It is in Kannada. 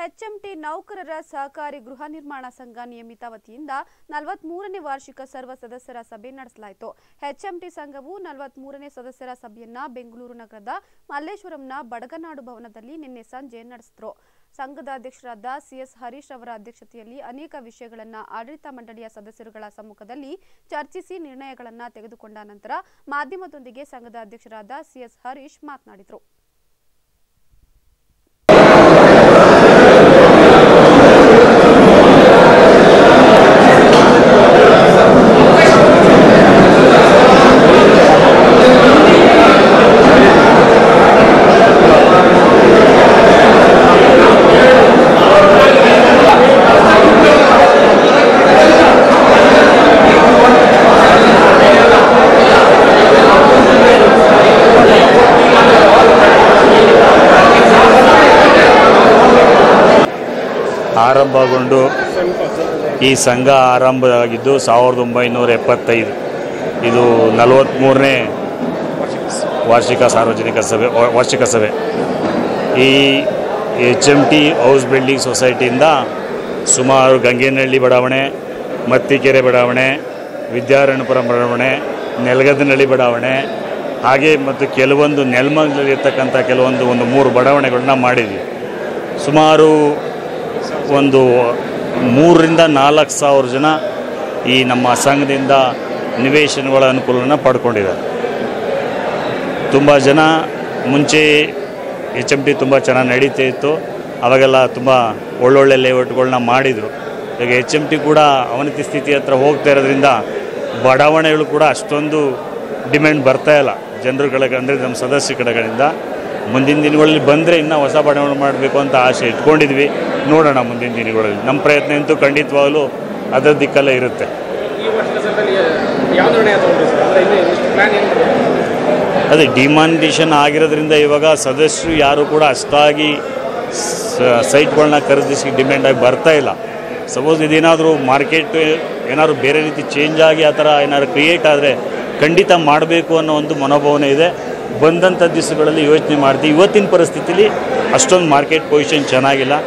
ಎಚ್ಎಂಟಿ ನೌಕರರ ಸಹಕಾರಿ ಗೃಹ ನಿರ್ಮಾಣ ಸಂಘ ನಿಯಮಿತ ವತಿಯಿಂದ 43ನೇ ವಾರ್ಷಿಕ ಸರ್ವ ಸದಸ್ಯರ ಸಭೆ ನಡೆಸಲಾಯಿತು. ಎಚ್ಎಂಟಿ ಸಂಘವು 43ನೇ ಸದಸ್ಯರ ಸಭೆಯನ್ನ ಬೆಂಗಳೂರು ನಗರದ ಮಲ್ಲೇಶ್ವರಂನ ಬಡಗನಾಡು ಭವನದಲ್ಲಿ ನಿನ್ನೆ ಸಂಜೆ ನಡೆಸಿದರು. ಸಂಘದ ಅಧ್ಯಕ್ಷರಾದ ಸಿಎಸ್ ಹರೀಶ್ ಅವರ ಅಧ್ಯಕ್ಷತೆಯಲ್ಲಿ ಅನೇಕ ವಿಷಯಗಳನ್ನು ಆಡಳಿತ ಮಂಡಳಿಯ ಸದಸ್ಯರುಗಳ ಸಮ್ಮುಖದಲ್ಲಿ ಚರ್ಚಿಸಿ ನಿರ್ಣಯಗಳನ್ನು ತೆಗೆದುಕೊಂಡ ನಂತರ ಮಾಧ್ಯಮದೊಂದಿಗೆ ಸಂಘದ ಅಧ್ಯಕ್ಷರಾದ ಸಿಎಸ್ ಹರೀಶ್ ಮಾತನಾಡಿದರು. ಆರಂಭಗೊಂಡು ಈ ಸಂಘ ಆರಂಭವಾಗಿದ್ದು 1975. ಇದು 43ನೇ ವಾರ್ಷಿಕ ಸಭೆ. ಈ HMT ಹೌಸ್ ಬಿಲ್ಡಿಂಗ್ ಸೊಸೈಟಿಯಿಂದ ಸುಮಾರು ಗಂಗೇನಹಳ್ಳಿ ಬಡಾವಣೆ, ಮತ್ತಿಕೆರೆ ಬಡಾವಣೆ, ವಿದ್ಯಾರಣ್ಯಪುರ ಬಡಾವಣೆ, ನೆಲಗದನಹಳ್ಳಿ ಬಡಾವಣೆ, ಹಾಗೆ ಮತ್ತು ಕೆಲವೊಂದು ನೆಲಮಂಗಲದಲ್ಲಿರ್ತಕ್ಕಂಥ ಕೆಲವೊಂದು 3 ಬಡಾವಣೆಗಳನ್ನ ಮಾಡಿದ್ವಿ. ಸುಮಾರು ಒಂದು 3,000 ರಿಂದ 4,000 ಜನ ಈ ನಮ್ಮ ಸಂಘದಿಂದ ನಿವೇಶನಗಳ ಅನುಕೂಲನ ಪಡ್ಕೊಂಡಿದ್ದಾರೆ. ತುಂಬ ಜನ ಮುಂಚೆ HMT ತುಂಬ ಚೆನ್ನಾಗಿ ನಡೀತಾ ಇತ್ತು. ಅವಾಗೆಲ್ಲ ತುಂಬ ಒಳ್ಳೊಳ್ಳೆ ಲೇಔಟ್ಗಳನ್ನ ಮಾಡಿದರು. ಈಗ HMT ಕೂಡ ಅವನತಿ ಸ್ಥಿತಿ ಹತ್ರ ಹೋಗ್ತಾ ಇರೋದ್ರಿಂದ ಬಡಾವಣೆಗಳು ಕೂಡ ಅಷ್ಟೊಂದು ಡಿಮ್ಯಾಂಡ್ ಬರ್ತಾಯಿಲ್ಲ ಜನರುಗಳಿಗೆ, ಅಂದರೆ ನಮ್ಮ ಸದಸ್ಯ ಕಡೆಗಳಿಂದ. ಮುಂದಿನ ದಿನಗಳಲ್ಲಿ ಬಂದರೆ ಇನ್ನೂ ಹೊಸ ಬಡಾವಣೆ ಮಾಡಬೇಕು ಅಂತ ಆಸೆ ಇಟ್ಕೊಂಡಿದ್ವಿ. ನೋಡೋಣ ಮುಂದಿನ ದಿನಗಳಲ್ಲಿ. ನಮ್ಮ ಪ್ರಯತ್ನ ಅಂತೂ ಖಂಡಿತವಾಗಲೂ ಅದರ ದಿಕ್ಕಲ್ಲೇ ಇರುತ್ತೆ. ಅದೇ ಡಿಮಾನಿಟೇಷನ್ ಆಗಿರೋದ್ರಿಂದ ಇವಾಗ ಸದಸ್ಯರು ಯಾರು ಕೂಡ ಅಷ್ಟಾಗಿ ಸೈಟ್ಗಳನ್ನ ಖರೀದಿಸಿ ಡಿಮ್ಯಾಂಡಾಗಿ ಬರ್ತಾಯಿಲ್ಲ. ಸಪೋಸ್ ಇದೇನಾದರೂ ಮಾರ್ಕೆಟ್ ಏನಾದರೂ ಬೇರೆ ರೀತಿ ಚೇಂಜ್ ಆಗಿ ಆ ಥರ ಏನಾದ್ರು ಕ್ರಿಯೇಟ್ ಆದರೆ ಖಂಡಿತ ಮಾಡಬೇಕು ಅನ್ನೋ ಒಂದು ಮನೋಭಾವನೆ ಇದೆ. ಬಂದಂಥ ದಿವಸಗಳಲ್ಲಿ ಯೋಚನೆ ಮಾಡ್ತೀವಿ. ಇವತ್ತಿನ ಪರಿಸ್ಥಿತಿಲಿ ಅಷ್ಟೊಂದು ಮಾರ್ಕೆಟ್ ಪೊಸಿಷನ್ ಚೆನ್ನಾಗಿಲ್ಲ.